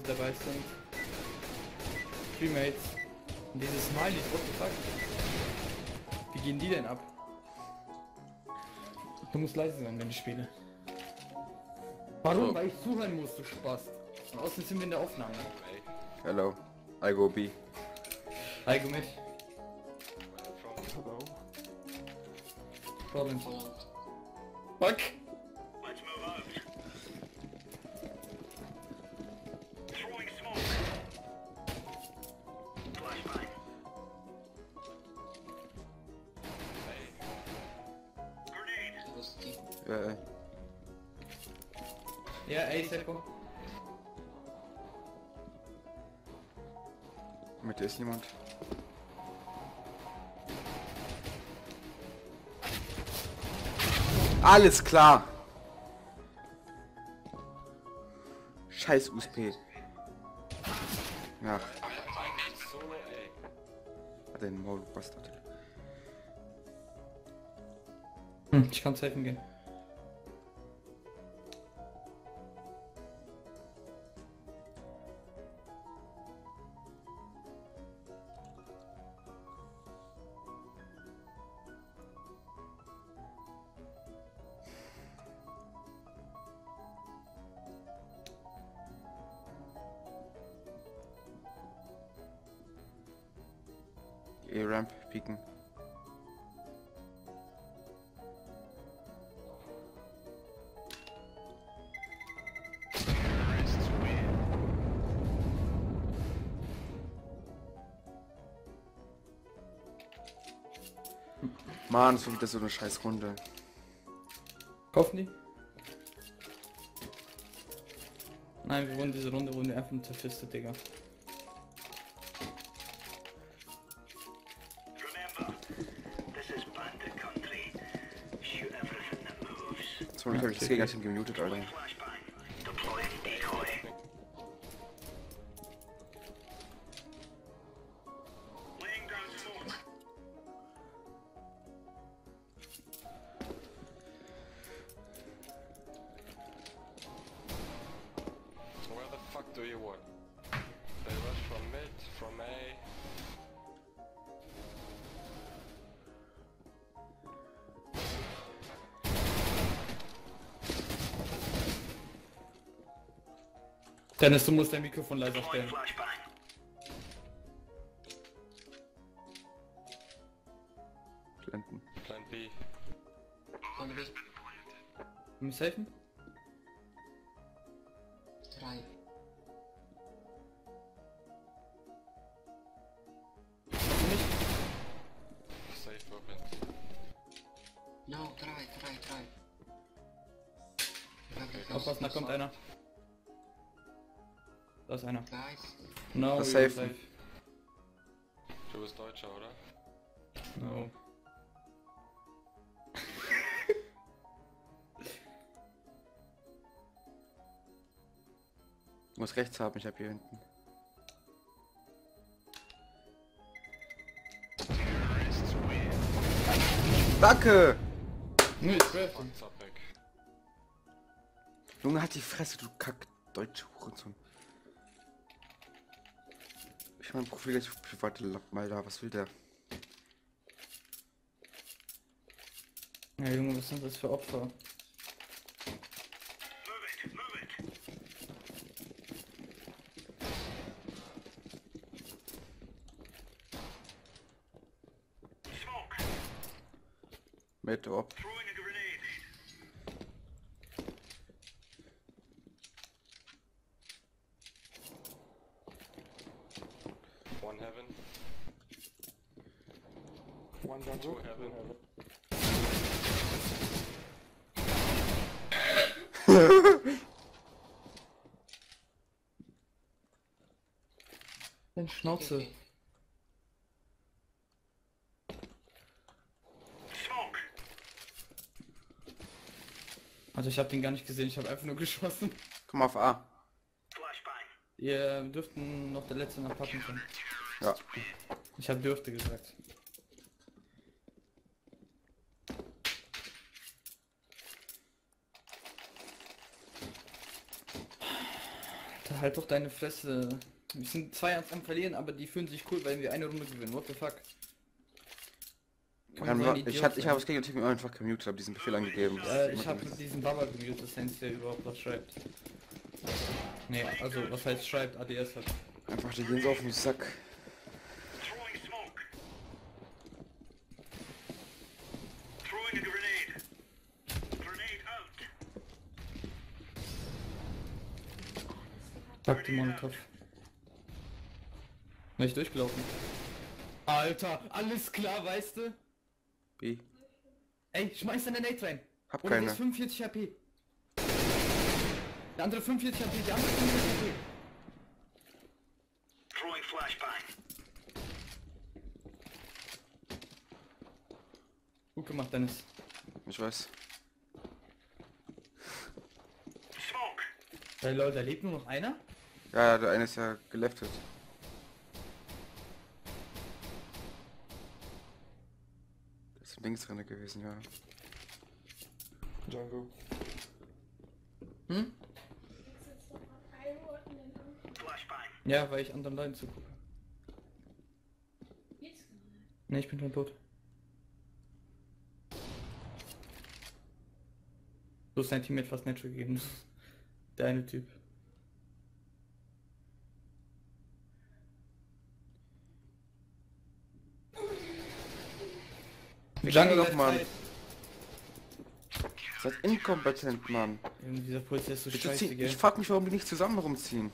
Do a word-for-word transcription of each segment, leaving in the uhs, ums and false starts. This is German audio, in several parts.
Leute dabei sind. Teammates. Und diese Smileys, what the fuck? Wie gehen die denn ab? Du musst leise sein, wenn ich spiele. Warum? So. Weil ich zuhören muss, du Spaß. Und außerdem sind wir in der Aufnahme. Hello, I go B. Heiko mit. Hello. Problems. Fuck! Äh, Ja, ey, Seko. mit dir ist niemand. Alles klar. Scheiß U S P. Ja. Hat den Maul, Bastard. Hm, ich kann helfen gehen. E-Ramp pieken. Mann, es war wieder so eine scheiß Runde. Kaufen die? Nein, wir wurden diese Runde, wurden wir einfach nur zerfistet, Digga. Sorry, ich hab das Gegnerteam gemutet, Alter. Where the fuck do you want? They rush from mid, from A. Dennis, du musst dein Mikrofon leiser stellen. Blenden. Plan B. Du musst helfen? Drei. Safe open. No, drei, drei, drei. Okay, Aufpassen, da kommt einer. Da ist einer. Guys, No, Das we are safe. Du bist Deutscher, oder? No. Du musst rechts haben, ich hab hier hinten. Danke! Nur ich treffe. Fuck's up weg. Junge, halt die Fresse, du kack deutsche Hurensohn. Ich mein Profil gleich auf private Lappen, Alter, was will der? Ja, Junge, was sind das für Opfer? Mit ob. One heaven, One jungle. two heaven. Deine Schnauze. Also ich habe den gar nicht gesehen, ich habe einfach nur geschossen. Komm auf A. Ihr dürften noch der letzte nach Pappen sein. Ja. Ich habe dürfte gesagt. halt doch deine Fresse. Wir sind zwei eins am Verlieren, aber die fühlen sich cool, weil wir eine Runde gewinnen. What the fuck? Kann Kann man so ein man, ich Idiot hab, ich sein. habe das Gegner Team einfach gemutet, habe diesen Befehl angegeben. Äh, ich habe mit diesem Baba gemutet, das heißt, der überhaupt was schreibt. Nee, also was heißt schreibt, A D S hat. Einfach die gehen so auf den Sack. Throwing smoke. Throwing a grenade. Grenade out. Pack die Molotov. Nicht durchgelaufen. Alter, alles klar, weißt du? B. Ey, schmeiß deine Nate rein. Hab Oder keine. ist fünfundvierzig H P. Der andere fünfundvierzig H P, der andere fünfundvierzig H P. Throwing flashbang. Gut gemacht, Dennis. Ich weiß. Smoke. Hey Leute, da lebt nur noch einer? Ja, ja, der eine ist ja geleftet. Das ist ein Dings drin gewesen, ja. Django. Hm? Flashbang. Ja, weil ich anderen Leuten zugucke. Ne, ich bin schon tot. So ist dein Teammate fast nicht gegeben. Der eine Typ. Jungle doch, läuft Mann. Zeit. Seid inkompetent, Mann. Irgendwie dieser Puls ist so Ich, scheiße, zieh- gell? ich frag mich, warum die nicht zusammen rumziehen.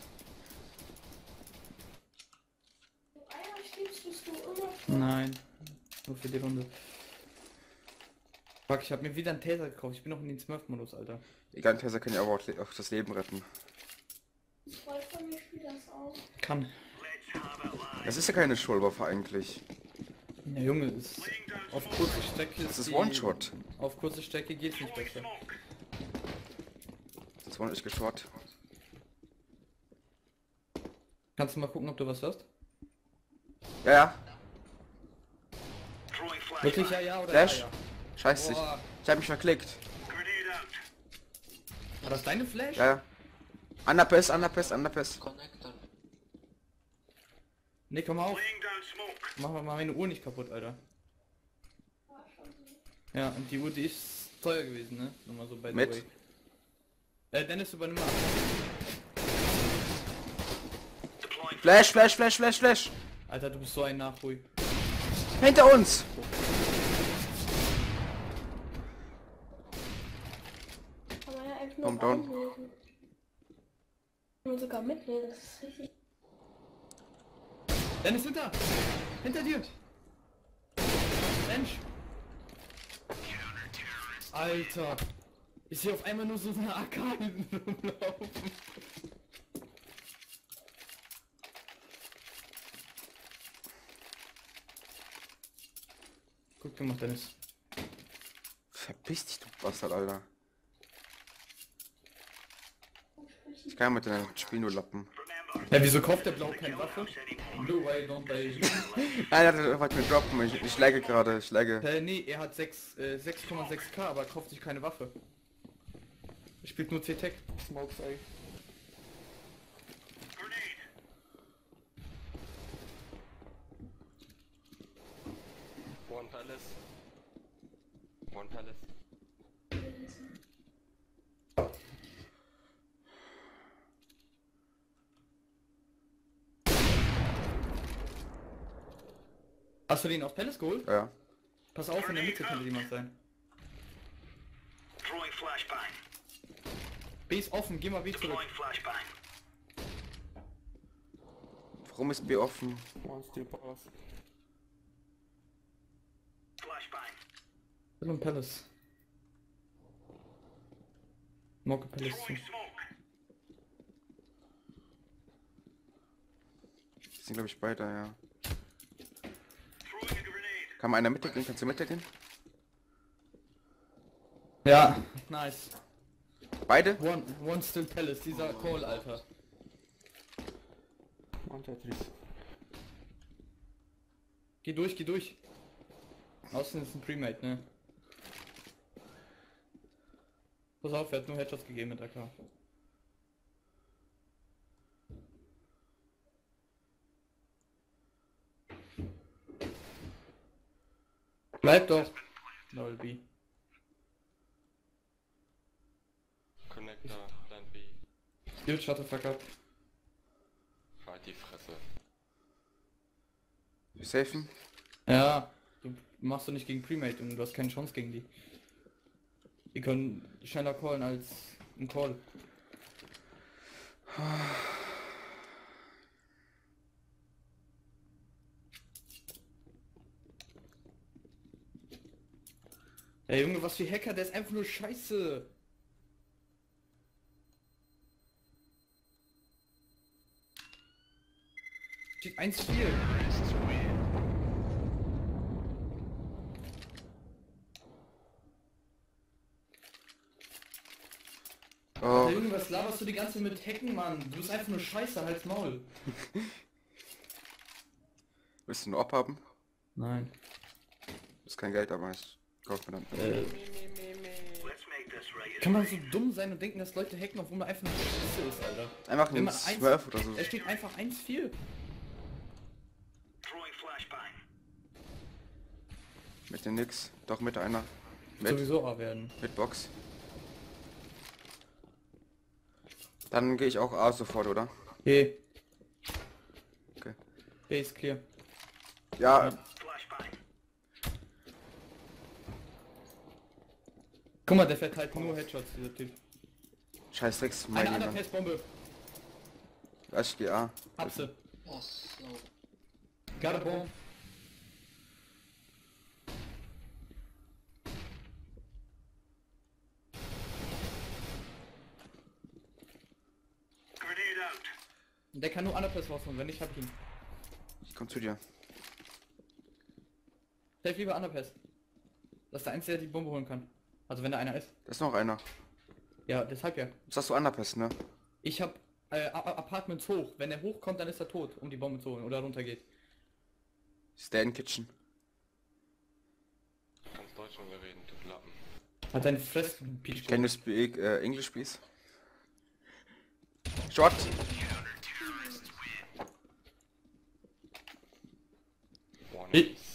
Nein. Nur für die Runde. Fuck, ich hab mir wieder einen Taser gekauft. Ich bin noch in den Smurf-Modus, Alter. Egal, ein Tesla kann ja aber auch, le- auch das Leben retten. Freund von mir spielt das auch. Kann. Das ist ja keine Schulwaffe eigentlich. Ja, Junge, ist auf kurze Strecke Das ist die- One-Shot. Auf kurze Strecke geht's nicht besser. Das ist One-Shot geschaut. Kannst du mal gucken, ob du was hast? Ja, ja. Throwing flashbang. Wirklich ja, ja oder Flash? ja, ja? Scheiße, ich, Boah. ich hab mich verklickt. Grenade out. War das deine Flash? Ja, ja. Underpass, Underpass, Underpass. Connector. Nee, komm mal auf. Laying down smoke. Mach mal meine Uhr nicht kaputt, Alter. Ja, und die Uhr, die ist teuer gewesen, ne? Nur mal so bei Mit? Äh, Dennis, übernimm mal. Deploying Flash, Flash, Flash, Flash, Flash. Alter, du bist so ein Nachruhi. Hinter uns. Kann man ja einfach Komm, nur down. einlesen. Kann man sogar mitnehmen, das ist richtig. Dennis, hinter! Hinter dir! Mensch! Alter! Ich sehe auf einmal nur so eine A K hinten rumlaufen. Gut gemacht, Dennis. Verpiss dich, du Bastard, Alter. Ich kann mit deinem Spiel nur lappen. Ja, wieso kauft der Blau keine Waffe? Blue, why don't they? Nein, er hat mir droppen. Ich, ich lagge gerade, ich lagge. Äh, nee, er hat sechs Komma sechs K, aber kauft sich keine Waffe. Er spielt nur C-Tech. Smokes, ey. One palace. One palace. Hast du den auf Palace geholt? Ja. Pass auf, in der Mitte könnte jemand sein. Throwing flashbang. B ist offen, geh mal B zurück. Deploying flashbang. Warum ist B offen? One steel pass. Flashbang. Will und Palace. Mocke Palace zu. Throwing smoke. Die sind, glaube ich, beide, ja. Throwing a grenade. Kann mal einer Mitte gehen? Kannst du Mitte gehen? Ja, nice. Beide? One, one still Palace, dieser Call, Alter. One Tetris. Geh durch, geh durch. Außen ist ein Premade, ne? Pass auf, er hat nur Headshots gegeben mit A K. Bleib doch. null B. Connector, Plan B. Skill, shut the fuck up. Halt die Fresse. Safen? Ja, du machst du nicht gegen Premade und du hast keine Chance gegen die. Die können schneller callen als ein Call. Ey Junge, was für Hacker, der ist einfach nur scheiße. Steht eins vier. Oh, Alter, Junge, was laberst du die ganze Zeit mit Hacken, Mann? Du bist einfach nur scheiße, halt's Maul. willst du einen Op haben? Nein. Ist kein Geld, aber ich kauf mir dann. Äh, Let's make this regular. kann man so dumm sein und denken, dass Leute hacken, obwohl man einfach nur scheiße ist, Alter? Einfach Wenn einen man eins- zwölf oder so. Er steht einfach eins vier. Throwing flashbang. Mit dem nix. Doch mit einer. Mit, Sowieso A werden. mit Box. Dann gehe ich auch A sofort, oder? Hey. Okay. B ist clear. Ja, Flashbang. Guck mal, der verteilt nur Headshots, dieser Typ. scheiß Drecks, Eine mein andere Mann. Pestbombe. Ich geh A. Hab sie. Oh, slow. Got a bomb. Grenade out. Der kann nur Anapest rausholen, wenn nicht, hab ich ihn. Ich komm zu dir. Safe lieber Anapest. Das ist der Einzige, der die Bombe holen kann. Also wenn da einer ist. Da ist noch einer. Ja, deshalb ja. Das hast du Underpass, ne? Ich hab äh, A- A- Apartments hoch. Wenn er hochkommt, dann ist er tot, um die Bombe zu holen oder runter geht. Ist der in Kitchen? Du kannst Deutsch mit mir reden, du Lappen. Hat deine Fresse, Peach. Can you speak äh, English, please? Shot! One Ich- Piece.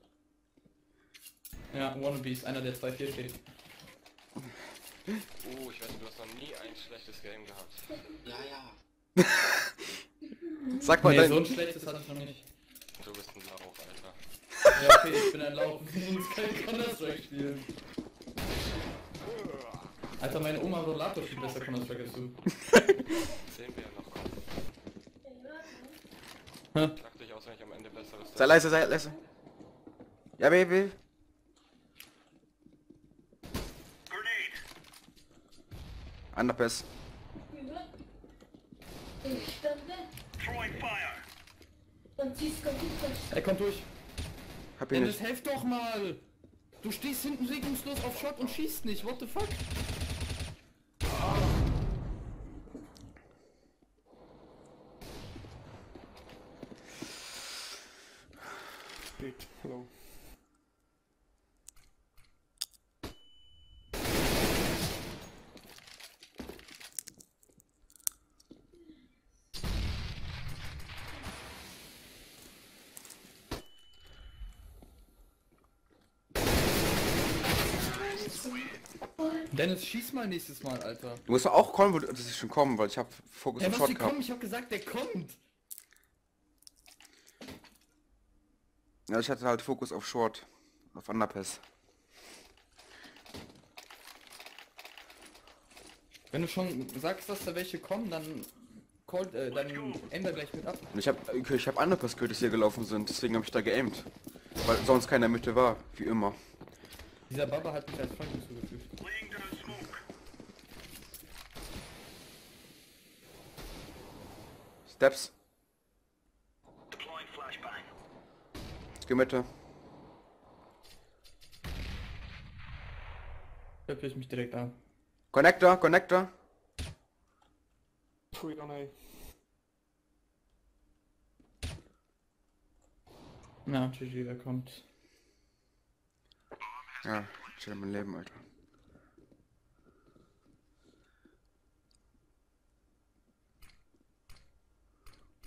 Ja, Wannabes, einer der zwei vier steht. Oh, ich weiß nicht, du hast noch nie ein schlechtes Game gehabt. Ja, ja. Sag mal Nee, dein... so ein schlechtes hatte ich noch nicht. Du bist ein Lauch, Alter. Ja, okay, ich bin ein Lauch. Ich muss kein Counter-Strike spielen. Alter, meine Oma Rollator spielt besser Counter-Strike als du. Sehen wir ja noch. Komm. Hä? Schlag dich aus, wenn ich am Ende besseres... Sei leise, sei leise. Ja, Baby. Grenade. Underpass. Throwing fire. Er kommt durch. Hab ihn Dennis, nicht. helf doch mal! Du stehst hinten regungslos auf Shot und schießt nicht, what the fuck? Hello. Dennis, schieß mal nächstes Mal, Alter. Du musst doch auch kommen, wo du- das ist schon kommen, weil ich hab Fokus Ja, auf was Shot die gehabt. kommen? Ich hab gesagt, der kommt! Ja, ich hatte halt Fokus auf Short. Auf Underpass. Wenn du schon sagst, dass da welche kommen, dann call, äh, dann änder gleich mit ab. Und ich hab, okay, ich hab Underpass gehört, dass hier gelaufen sind, deswegen habe ich da geaimt. Weil sonst keiner in der Mitte war, wie immer. Dieser Baba hat mich als Freund hinzugefügt. Laying down smoke. Steps. Deploying flashbang. Ich geh Mitte. Hör ich mich direkt an. Connector, Connector. Three on A. Ja, G G, wer kommt? Ja, chill mein Leben, Alter.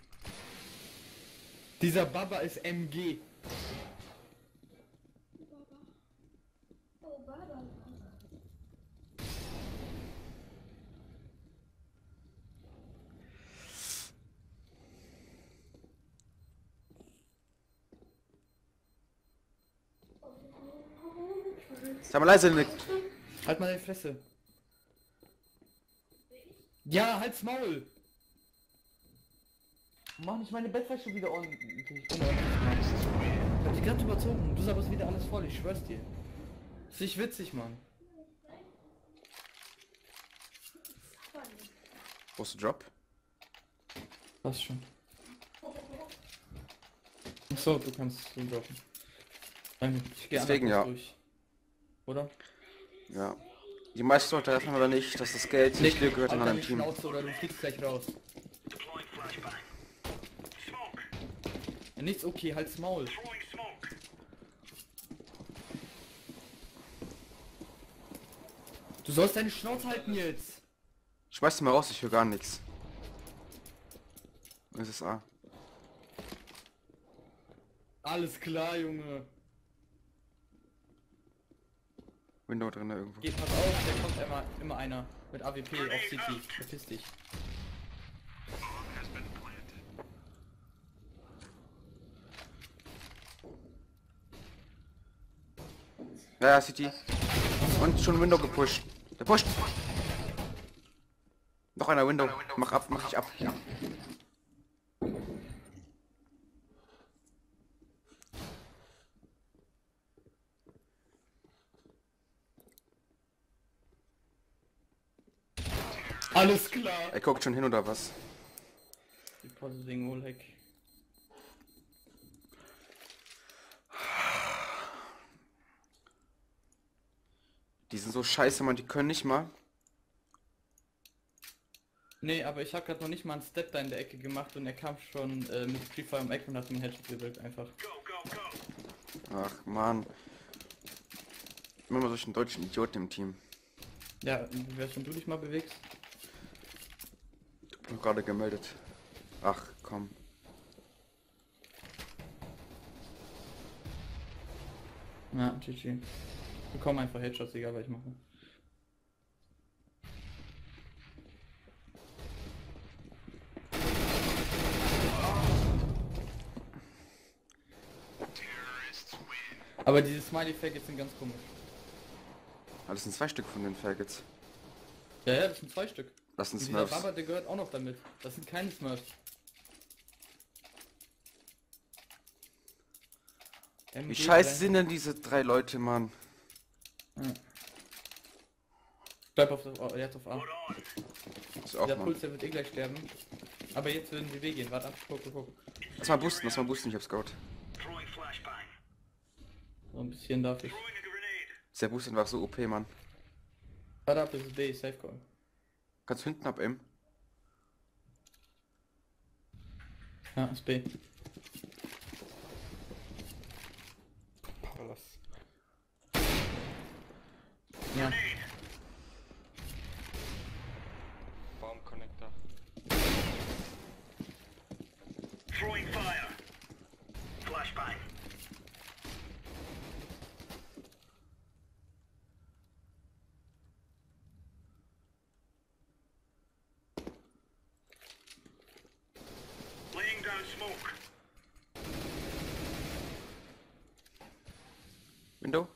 Dieser Baba ist M G. Sei mal leise, Nick. Halt mal deine Fresse. Ja, halt's Maul! Mach nicht meine Bettwäsche wieder ordentlich. Ich hab die gerade überzogen. Du sabberst wieder alles voll, ich schwör's dir. Ist nicht witzig, Mann. Brauchst du Drop? Was schon. Achso, du kannst den droppen. Ähm, Ich geh Deswegen einfach ja. durch. Oder? Ja. Die meisten Leute erfahren oder nicht, dass das Geld nicht dir gehört in halt einem deine Team. Schnauze oder du fliegst gleich raus. Deploying flashbang. Smoke. Ja, nichts okay, halt's Maul. Throwing smoke. Du sollst deine Schnauze halten jetzt. Schmeiß die mal raus, ich höre gar nichts. Es ist A. Alles klar, Junge. Window drin irgendwo. Geh, pass auf, da kommt immer, immer einer mit A W P auf C T. Verpiss dich. Ja, ja, City. Und schon Window gepusht. Der pusht. Noch einer Window. Mach ab, mach dich ab. Ja. Alles klar. Er guckt schon hin oder was? Die Positing Oleg. Die sind so scheiße, man, die können nicht mal. Nee, aber ich habe gerade noch nicht mal einen Step da in der Ecke gemacht und er kam schon äh, mit Free Fire am Eck und hat mir einen Headshot gewirkt einfach. Go, go, go. Ach, man. Immer mal solchen deutschen Idioten im Team. Ja, wie wär's, wenn du dich mal bewegst? Ich hab gerade gemeldet. Ach, komm. Ja, G G. Wir bekommen einfach Headshots, egal was ich mache. Aber diese Smiley-Faggots sind ganz komisch. Ah, das sind zwei Stück von den Faggots. Ja, ja, das sind zwei Stück. Das sind Und dieser Smurfs. Baba, der gehört auch noch damit. Das sind keine Smurfs. Wie scheiße sind denn diese drei Leute, Mann? Ja. Bleib auf das, oh, jetzt auf A. Das ist auch, Der Mann. Puls, der wird eh gleich sterben. Aber jetzt würden wir weh gehen. Warte ab, guck, guck, guck. Lass mal boosten, lass mal boosten, ich hab Scout. Throwing flashbang. So ein bisschen darf ich. Throwing a grenade. Der Boost war so O P, Mann. Warte ab, das ist B, Safe Call. Kannst du hinten ab, M? Ja, ist B. Palas. Ja. Bomb connector. Throwing fire. Flashbang. Laying down smoke. Window?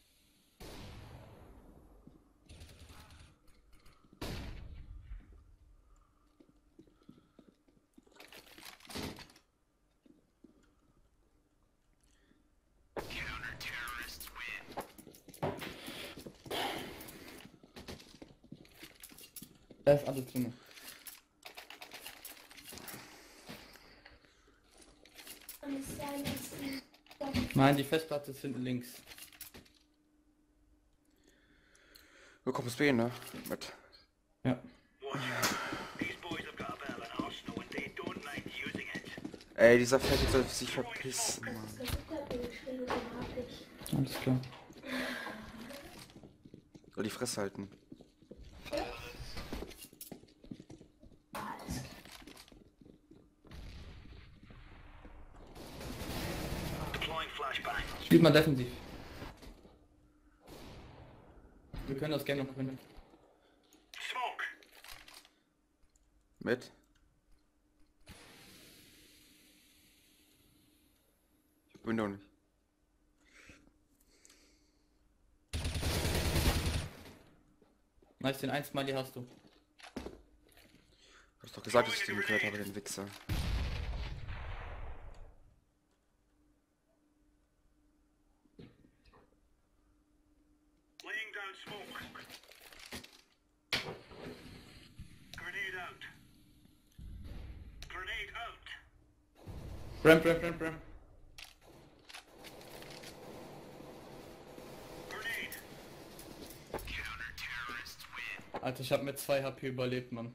Da ist alles drin. Nein, die Festplatte ist hinten links. Du kommst B, ne? Mit. Ja. Watch out. These boys have got a bit of an arsenal and they don't mind using it. Ey, dieser Faggot soll sich verpissen, Mann. Alles klar. Soll die Fresse halten. Deploying flashbang. Spielt mal defensiv. Wir können das gerne noch gewinnen. Smoke. Mit. Ich hab Window nicht. Nice, den ein Smiley hast du. Hast doch gesagt, dass ich den gehört habe, den Wichser. Laying down smoke. Grenade out. Grenade out. Ramp, ramp, ramp, ramp. Grenade. Alter, ich hab mit zwei H P überlebt, Mann.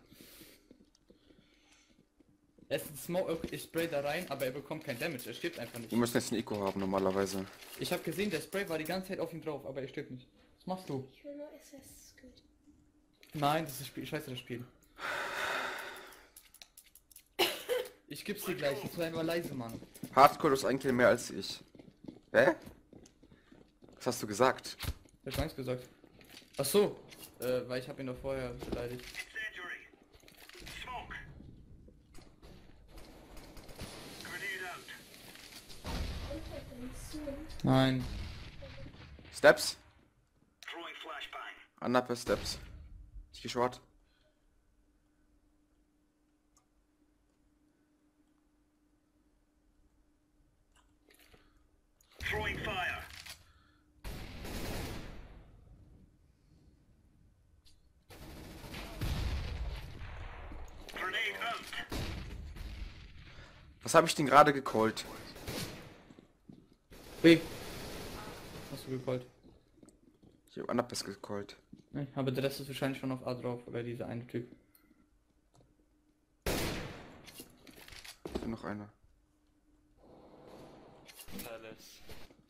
Er ist ein Smoke, ich spray da rein, aber er bekommt kein Damage, er stirbt einfach nicht. Wir müssen jetzt einen Eco haben normalerweise. Ich habe gesehen, der Spray war die ganze Zeit auf ihm drauf, aber er stirbt nicht. Was machst du? Ich will nur Assassin's Creed. Nein, das ist Spiel, scheiße das Spiel. Ich gib's dir gleich, jetzt sei mal leise, Mann. Hardcore ist eigentlich mehr als ich. Hä? Was hast du gesagt? Ich hab nichts gesagt. Ach so, äh, weil ich habe ihn doch vorher beleidigt. Incendiary. Smoke. Grenade out. Nein. Steps? Throwing flashbang. Another Steps. Ich geh short. Throwing fire. Grenade out. Was habe ich denn gerade gecallt? B. Hast du gecallt? Ich habe Another gecallt. Nee, aber der Rest ist wahrscheinlich schon auf A drauf, oder dieser eine Typ. Ich bin noch einer. Palace.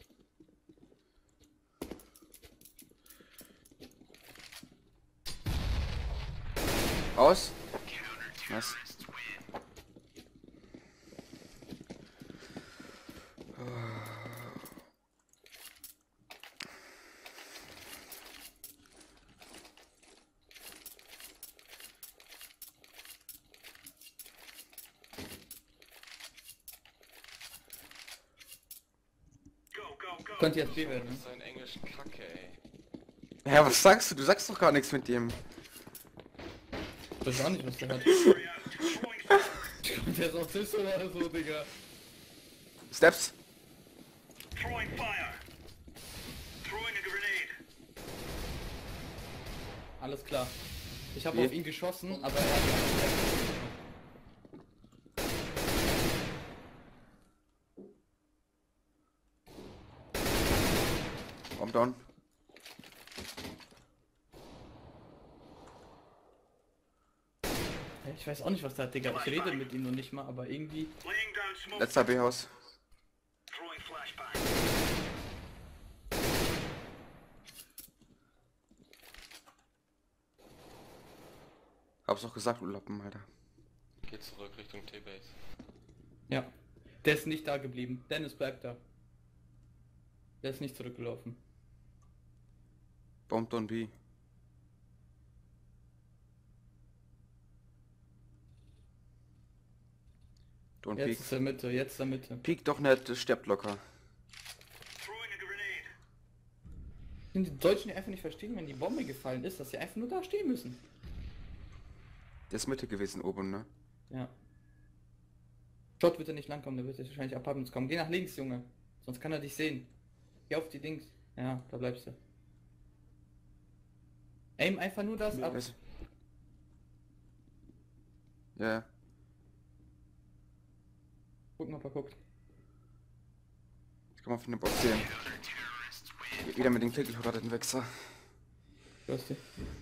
Aus? Was? Go, go, go. Könnte jetzt B werden, ne? Sein englischen Kacke, ey. Ja, was sagst du? Du sagst doch gar nichts mit dem. Ich weiß auch nicht, was der hat. Hurry out. Throwing fire. Der ist Autist oder so, Digga. Steps? Throwing fire. Throwing a grenade. Alles klar. Ich habe Wie? auf ihn geschossen, aber er hat... Bomb down. Ich weiß auch nicht, was der hat, Digga. Ich rede mit ihm noch nicht mal, aber irgendwie... Laying down smoke. Letzter B-Haus. Throwing flashbang. Hab's doch gesagt, Urlappen, Alter. Geht zurück Richtung T-Base. Ja. Der ist nicht da geblieben. Dennis bleibt da. Der ist nicht zurückgelaufen. Bomb down B. Don't Jetzt peek. ist er Mitte, jetzt ist er Mitte. Peek doch nicht, das stirbt locker. Throwing a grenade. Sind die Deutschen, die einfach nicht verstehen, wenn die Bombe gefallen ist, dass sie einfach nur da stehen müssen. Der ist Mitte gewesen oben, ne? Ja. Shot wird er nicht langkommen, der wird jetzt wahrscheinlich Apartments kommen. Geh nach links, Junge. Sonst kann er dich sehen. Geh auf die Dings. Ja, da bleibst du. Aim einfach nur das ab. Weiß- Ja, Gucken, ob er guckt. ich kann mal von der Box sehen. Wieder mit dem Klick, oder den Wechsel. Lustig.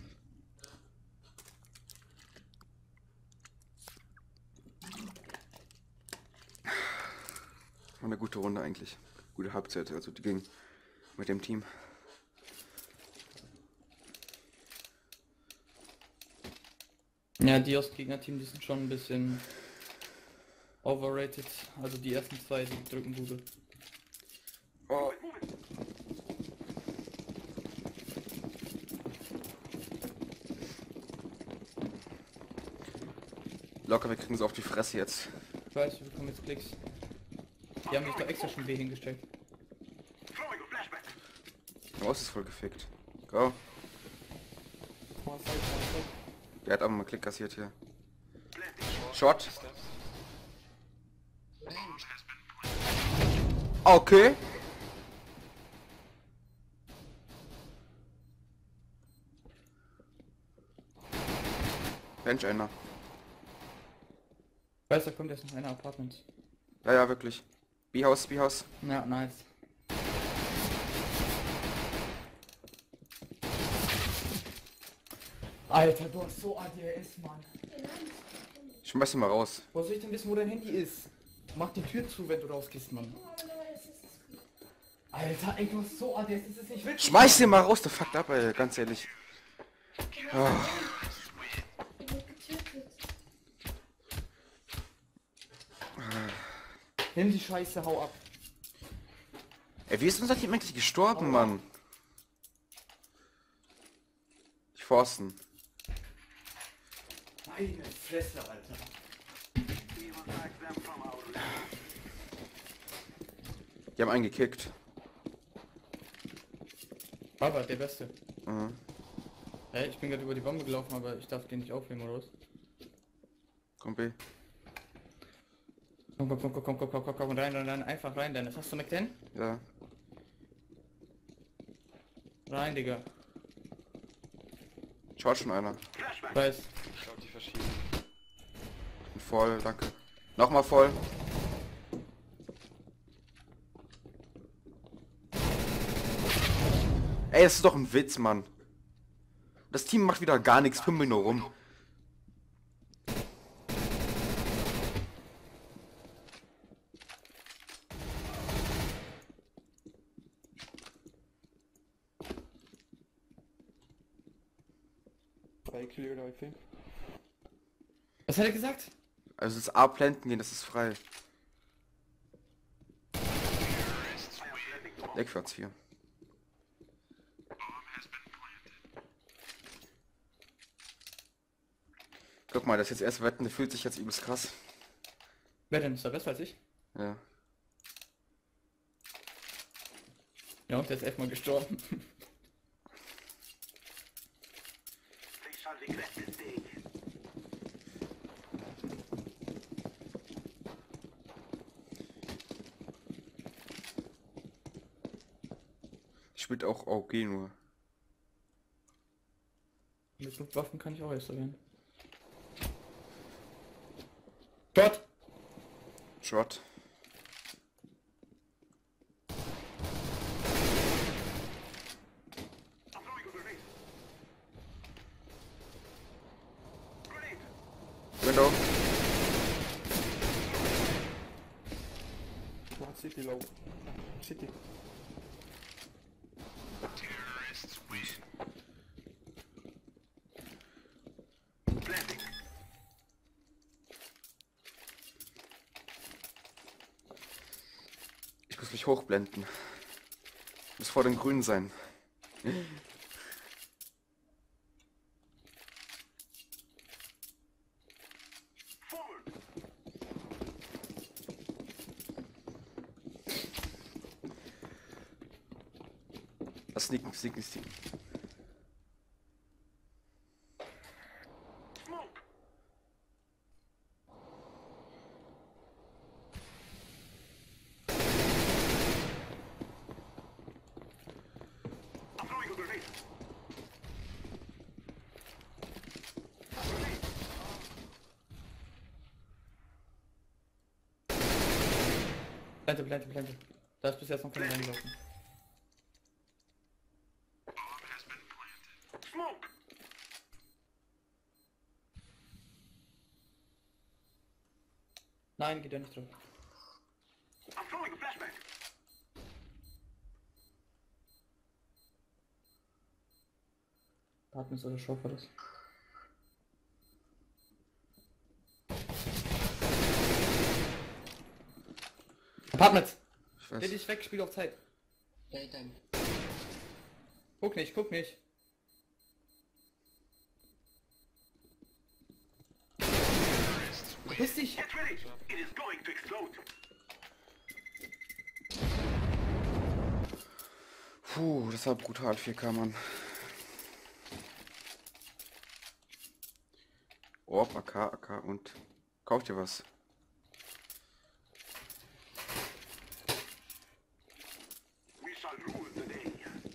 War eine gute Runde eigentlich. Gute Halbzeit, also die ging mit dem Team. Ja, die aus Gegnerteam, die sind schon ein bisschen overrated. Also die ersten zwei, die drücken Bude. Oh. Locker, wir kriegen sie auf die Fresse jetzt. Ich weiß, wir bekommen jetzt Klicks. Die haben sich doch extra schon B hingesteckt. Throwing a flashbang. Maus ist voll gefickt. Go. One side, one side. Der hat aber mal einen Klick kassiert hier. Shot. Steps. Okay. Bench einer. Weiß, da kommt jetzt noch einer Apartment. Ja, ja, wirklich. B-Haus, B-Haus. Ja, nice. Alter, du hast so A D H S, Mann. Schmeiß ihn mal raus. Wo soll ich denn wissen, wo dein Handy ist? Mach die Tür zu, wenn du rausgehst, Mann. Alter, ey, du hast so A D H S, das ist nicht witzig. Schmeiß ihn mal raus, der fuckt ab, ey, ganz ehrlich. Oh. Nimm die Scheiße, hau ab. Ey, wie ist unser Team eigentlich gestorben, Mann? Die Forsten. Meine Fresse, Alter. Die haben einen gekickt. Aber der Beste. Mhm. Hey, ich bin gerade über die Bombe gelaufen, aber ich darf den nicht aufnehmen, oder was? Komm B. Komm, komm, komm, komm, komm, komm, komm, komm, rein, rein, rein, einfach rein, Dennis. Hast du Mac zehn? Ja. Rein, Digga. Schaut schon einer. Weiß. Ich glaube, die verschieben. Bin voll, danke. Nochmal voll. Ey, das ist doch ein Witz, Mann. Das Team macht wieder gar nichts, fünf Minuten rum. Cleared, I think. Was hat er gesagt? Also das A-Planten gehen, das ist frei. Deckplatz vier. Guck mal, das jetzt erst wetten, der fühlt sich jetzt übelst krass. Wer denn? Ist er besser als ich? Ja. Ja, und der ist elfmal gestorben. Spielt auch O G nur. Mit Luftwaffen kann ich auch erst erwähnen. Gott! Shot. Window. One city low. City. Ich muss mich hochblenden. Muss vor den Grünen sein. Das sneaken, sneaken, sneaken. Blende, blende, blende. Da ist bis jetzt noch keiner reingelaufen. Nein, geht ja nicht drauf. Partners oder Show war das? Apartments! Ich Dreh weiß. dich weg, spiel auf Zeit. Playtime. Guck nicht, guck nicht. Verpiss dich! Get ready. It is going to explode. Puh, das war brutal vier K, Mann. Orb, A K, A K und kauf dir was. We shall rule the day.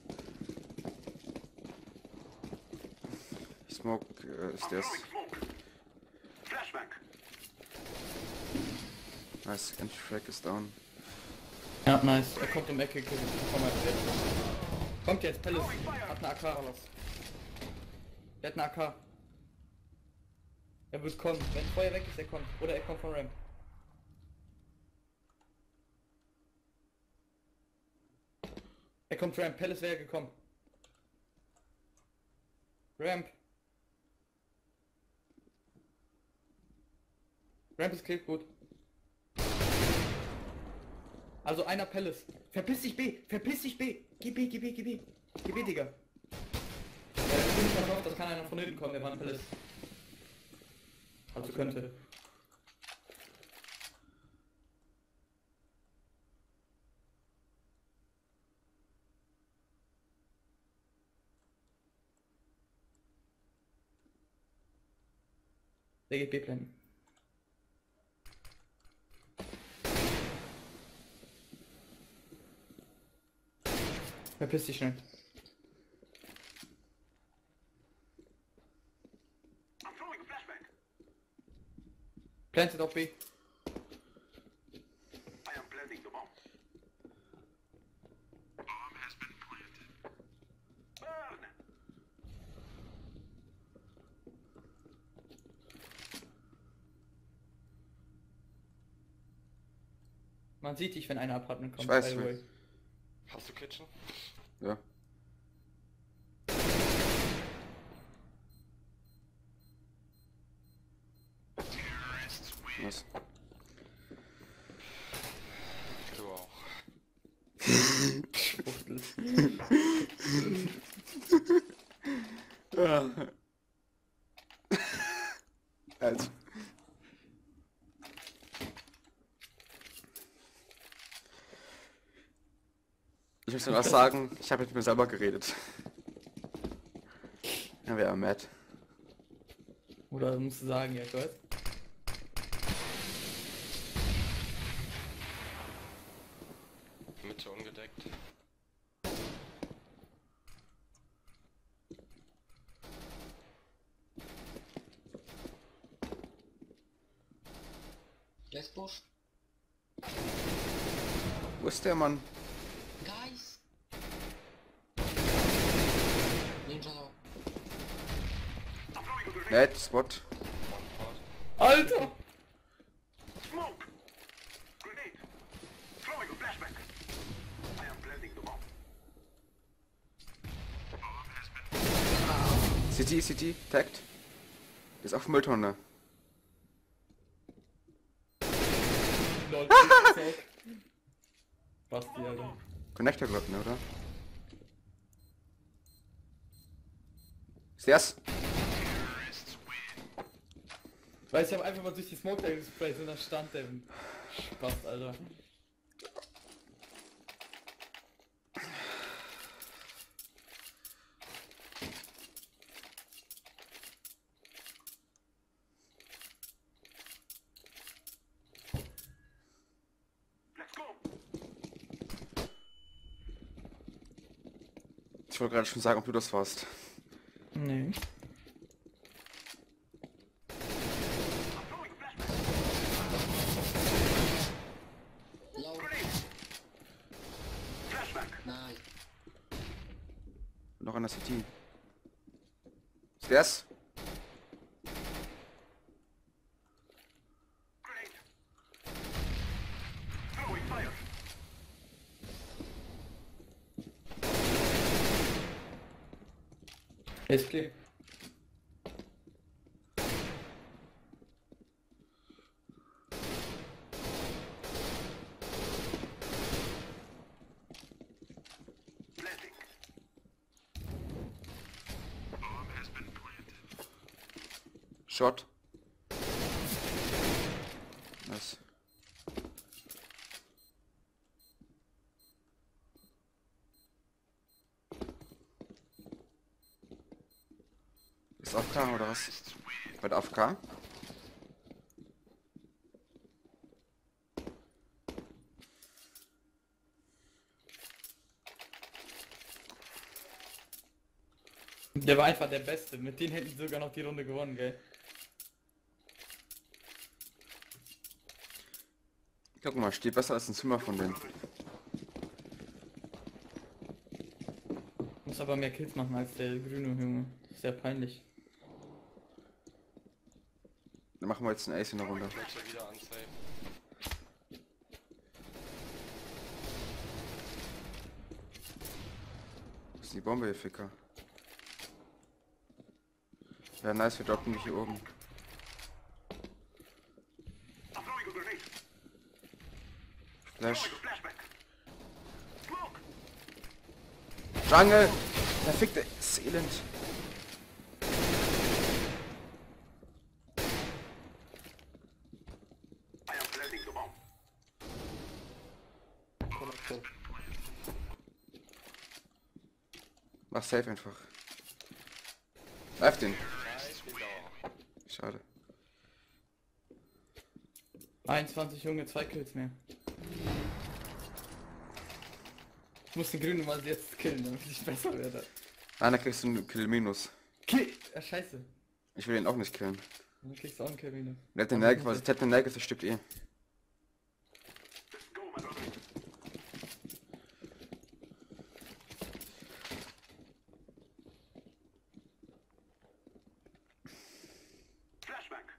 Smoke äh, ist der. Throwing smoke. Flashback. Nice, Entry-Frag ist down. Ja, nice. Er kommt um Ecke. Komm mal jetzt. Kommt jetzt, Palace. Hat eine A K. Der hat eine A K. Er wird kommen. Wenn Feuer weg ist, er kommt. Oder er kommt von Ramp. Er kommt Ramp. Palace wäre gekommen. Ramp. Ramp ist klickt gut. Also einer Palace. Verpiss dich B. Verpiss dich B. Geh B, geh B, geh B. Geh B, Digga. Ja, ich bin nicht verkauft, das kann einer von hinten kommen, der war ein Palace. Also könnte. Der geht B-Plan. Verpiss dich schnell. I'm throwing a flashback. Plantet auf B. I am planting the bomb. Bomb has been planted. Burn! Man sieht dich, wenn einer Apartment kommt. Ich weiß, by the ich way. weiß. Hast du Kitchen? Ja. Was? Du auch. Also. Ich muss nur was sagen, ich habe mit mir selber geredet. Ja, wäre mad. Oder musst du sagen, ja, ich weiß. Mitte ungedeckt. Let's push. Wo ist der Mann? Guys! Ninja low. I'm throwing a grenade. Mad, Spot. One part. Alter! Smoke! Grenade! Throwing a flashback! I am planting the bomb. Bomb has been... C T, C T, tagged. Ist auf Mülltonne. Lol, Basti, Alter. Connector glaubt ne, oder? Ist der's? Weiß ich hab einfach mal durch die Smoke da gesprayt und da stand der Spaß, Alter. Let's go! Ich wollte gerade schon sagen, ob du das warst. Nee. I'm throwing a flashback! Low. Grenade! Flashback! Nice. Noch an der C T. Ist der's? Grenade! Throwing fire! Ist clear. Planting. Bomb has been planted. Shot. Nice. Ist A F K oder was? Bei der A F K? Der war einfach der Beste. Mit denen hätten die sogar noch die Runde gewonnen, gell? Guck mal, steht besser als ein Zimmer von denen. Muss aber mehr Kills machen als der grüne Junge. Sehr peinlich. Dann machen wir jetzt ein Ace in der Runde. Ich möchte wieder unsafe. Wo ist die Bombe, ihr Ficker? Ja, nice, wir droppen mich hier oben. I'm throwing a grenade. Flash. Throwing a flashback. Smoke. Jungle! Verfickte ist elend. I am planting the bomb. Mach safe einfach. Greif den. Nice, wieder. Schade. einundzwanzig Junge, zwei Kills mehr. Ich muss den grünen mal jetzt killen, damit ich besser werde. Ah, da kriegst du einen Kill minus. Kill! Ah, scheiße. Ich will ihn auch nicht killen. Dann kriegst du auch einen Kill minus. Der hat den Nerv, was der hat den Nerv, das stirbt eh. Let's go, my brother. Flashback.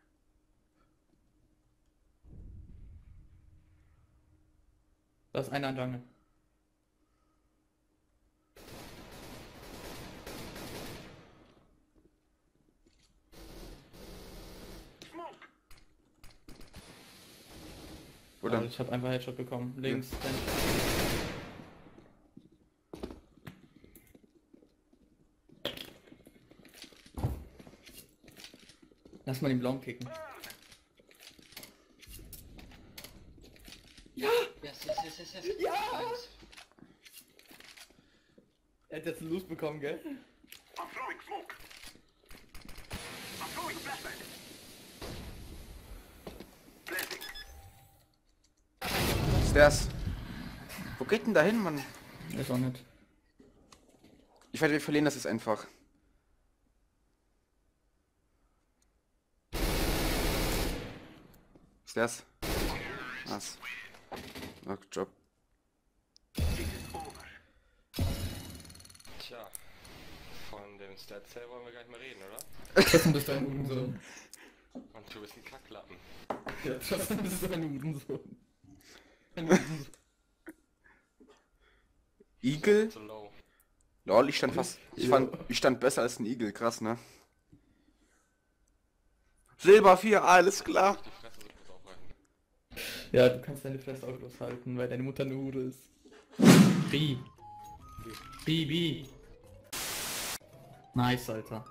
Da ist einer an Jungle. Smoke. Oder? Also ich hab einfach Headshot bekommen. Links, dann. Lass mal den blauen kicken. Ja! Yes, yes, yes, yes, yes. Ja! Nice. Er hat jetzt einen Loot bekommen, gell? I'm throwing smoke. I'm throwing a flashback. Planting. Stairs. Wo geht denn da hin, Mann? Ist auch nicht. Ich werde, wir verlieren das jetzt einfach. Stairs. Was? Ach, Job. Tja. Von dem Stat-Sale wollen wir gar nicht mehr reden, oder? Trotzdem bist du ein Hurensohn. Und du bist ein Kacklappen. Ja, trotzdem bist du ein Hurensohn. Ein Hurensohn. Igel? So low. Lol, ich stand fast. Ich fand, ich stand besser als ein Igel, krass, ne? Silber vier, alles klar. Die Fresse so kurz aufreißen. Ja, du kannst deine Fresse auch loshalten, weil deine Mutter eine Hure ist. Bi. Bi, Bi. Nice, Alter.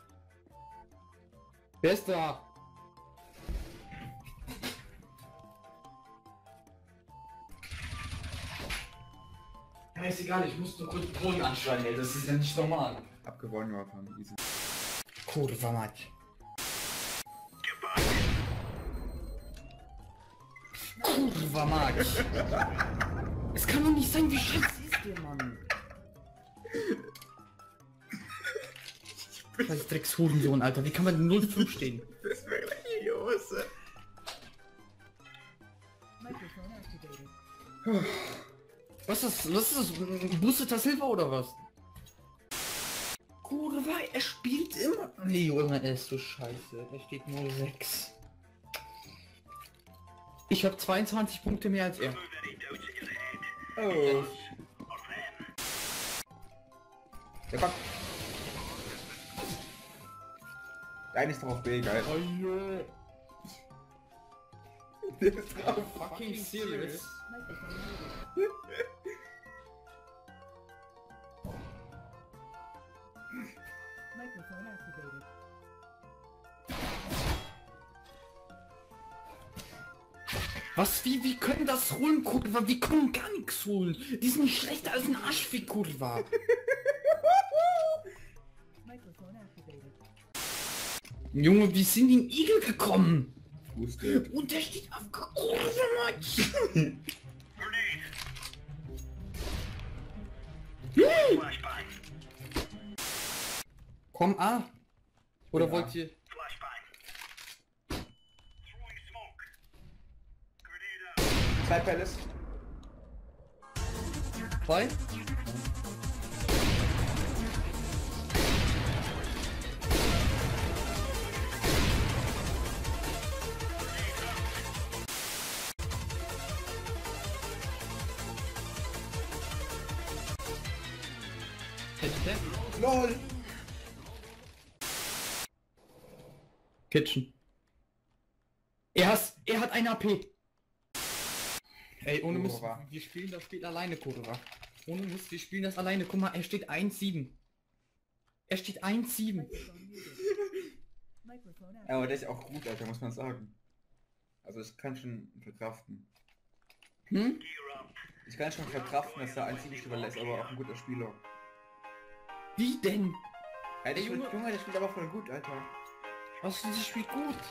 Wer ist da? Ja, ist egal, ich muss nur kurz Boden anschreien, ey, das ist ja nicht normal. Abgewonnen, Japan, easy. Kurwa mać. Kurwa mać. Es kann doch nicht sein, wie scheiße ist der Mann. Scheiß Dreckshurensohn, Alter, wie kann man null fünf stehen? Das wäre gleich in die Hose. Was ist das? Was ist das? Boosteter Silber oder was? Kurwa, er spielt immer. Nee, Junge, er ist so scheiße. Er steht nur sechs. Ich habe zweiundzwanzig Punkte mehr als er. Oh. Ja, komm. Dein ist drauf B, geil. Oh yeah. Der ist drauf. Fucking serious. Microphone activated. Was? Wie, wie können das holen, Kurva? Wir können gar nichts holen. Die sind schlechter als ein Arschfick, Kurva. Microphone activated. Junge, wie sind die in Igel gekommen? Wusste. Und der steht auf... Grenade. Flashbang. Komm, A. Oder Ja. wollt ihr... Flashbang. Throwing smoke. Grenade out. Zwei Palace. Zwei? Hätte LOL. Kitchen. Er hat, er hat ein A P. Ey, ohne Mist, Kurva. wir spielen das Spiel alleine, Kurva. Ohne Mist, wir spielen das alleine. Guck mal, er steht eins sieben. Er steht eins sieben. Microphone muted. Microphone Ja, activated. aber der ist auch gut, Alter, muss man sagen. Also es kann schon verkraften. Hm? Ich kann schon verkraften, dass er ein Zielspieler ist, aber auch ein guter Spieler. Wie denn? Ja, der Ey, spielt, Junge. Junge, der spielt aber voll gut, Alter. Was, das spielt gut.